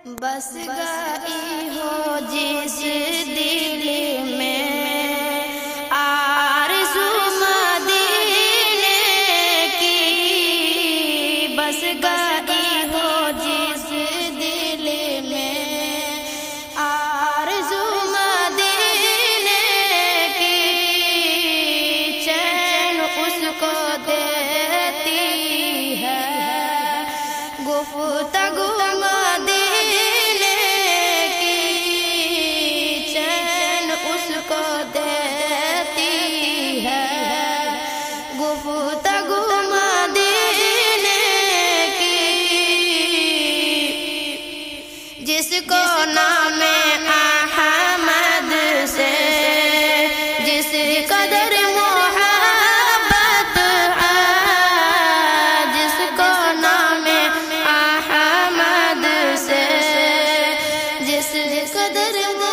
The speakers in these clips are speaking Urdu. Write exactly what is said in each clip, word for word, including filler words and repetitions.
بس گئی ہو جس دل میں آرزو مدینے کی، بس گئی ہو جس دل میں آرزو مدینے کی، چین اس کو دیتی ہے گفتگو کو دیتی ہے گفتگو مدینے کی، جس کو نام احمد سے جس قدر محبت ہے، جس کو نام احمد سے جس قدر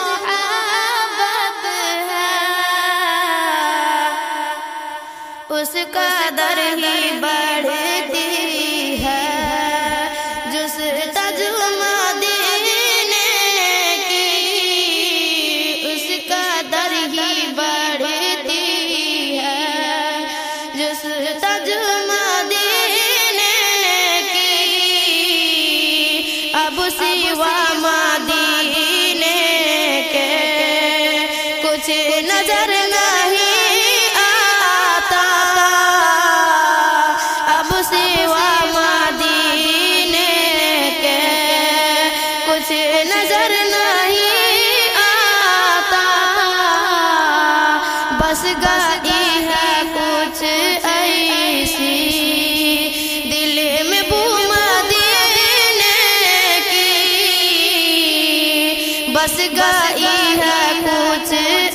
اس قدر ہی بڑھتی ہے جس تجو مدینے کی، اس قدر ہی بڑھتی ہے جس تجو مدینے کی، اب سوا مدینے کے کچھ نظر نہیں سوا مدینے کے کچھ نظر نہیں آتا، بس گئی ہے کچھ ایسی دل میں بو مدینے کی، بس گئی ہے کچھ